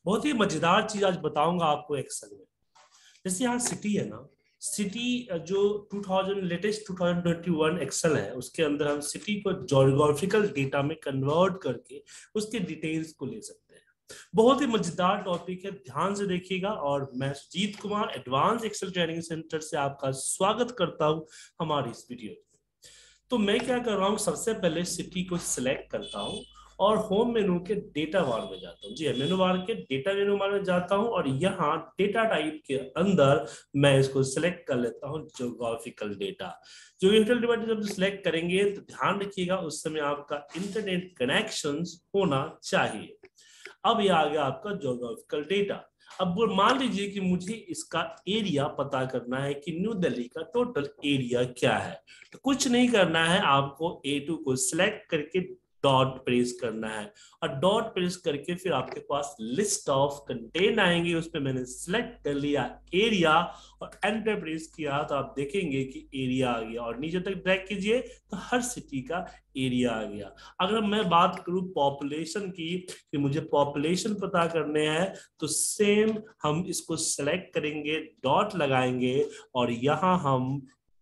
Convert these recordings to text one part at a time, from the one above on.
बहुत ही मजेदार चीज आज बताऊंगा आपको एक्सेल में। जैसे यहाँ सिटी है ना, सिटी जो 2000 लेटेस्ट 2021 एक्सेल है, उसके अंदर हम सिटी को ज्योग्राफिकल डेटा में कन्वर्ट करके उसके डिटेल्स को ले सकते हैं। बहुत ही मजेदार टॉपिक है, ध्यान से देखिएगा। और मैं Sujeet Kumar advance Excel training centre से आपका स्वागत करता हूं हमारी इस वीडियो में। तो मैं क्या कर रहा हूँ, सबसे पहले सिटी को सिलेक्ट करता हूँ और होम मेनू के डेटा बार में जाता हूँ। जी मेनू बार के डेटा मेनू बार में जाता हूँ और यहाँ डेटा टाइप के अंदर मैं इसको सिलेक्ट कर लेता हूँ ज्योग्राफिकल डेटा। ज्योग्राफिकल डेटा जब सिलेक्ट करेंगे तो ध्यान रखिएगा उस समय आपका इंटरनेट कनेक्शन होना चाहिए। अब ये आ गया आपका ज्योग्राफिकल डेटा। अब मान लीजिए कि मुझे इसका एरिया पता करना है कि न्यू दिल्ली का टोटल एरिया क्या है। तो कुछ नहीं करना है, आपको A2 को सिलेक्ट करके डॉट प्रेस करना है और डॉट प्रेस करके फिर आपके पास लिस्ट ऑफ कंटेंट आएंगे, उसमें मैंने सिलेक्ट कर लिया एरिया और एंटर प्रेस किया तो आप देखेंगे कि एरिया आ गया और नीचे तक ड्रैग कीजिए तो हर सिटी का एरिया आ गया। अगर मैं बात करूं पॉपुलेशन की कि मुझे पॉपुलेशन पता करने हैं तो सेम हम इसको सेलेक्ट करेंगे, डॉट लगाएंगे और यहां हम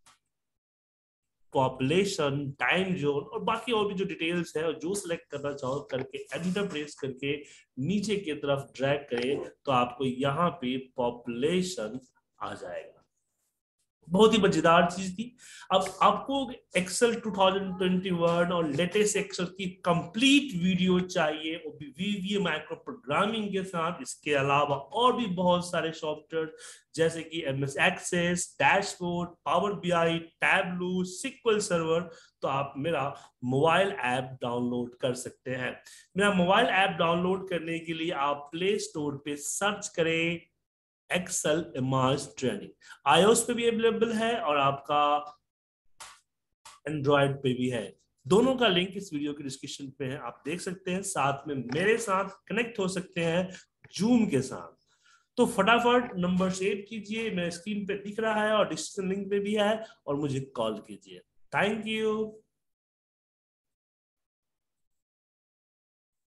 पॉपुलेशन, टाइम जोन और बाकी और भी जो डिटेल्स है और जो सिलेक्ट करना चाहो करके एंटर प्रेस करके नीचे की तरफ ड्रैग करें तो आपको यहाँ पे पॉपुलेशन आ जाएगा। बहुत ही मजेदार चीज थी। अब आपको एक्सेल 2021 और लेटेस्ट एक्सेल की कंप्लीट वीडियो चाहिए, वो भी वीवीए माइक्रो प्रोग्रामिंग के साथ। इसके अलावा और भी बहुत सारे सॉफ्टवेयर जैसे कि MS Access, dashboard, power BI, Tableau, sequel server, तो आप मेरा मोबाइल ऐप डाउनलोड कर सकते हैं। मेरा मोबाइल ऐप डाउनलोड करने के लिए आप प्ले स्टोर पे सर्च करें एक्सेल इमेज ट्रेनिंग। आईओएस पे भी अवेलेबल है और आपका एंड्रॉयड पे भी है। दोनों का लिंक इस वीडियो के डिस्क्रिप्शन पे है, आप देख सकते हैं। साथ में मेरे साथ कनेक्ट हो सकते हैं जूम के साथ। तो फटाफट नंबर सेव कीजिए, मेरे स्क्रीन पे दिख रहा है और डिस्क्रिप्शन लिंक पे भी है, और मुझे कॉल कीजिए। Thank you.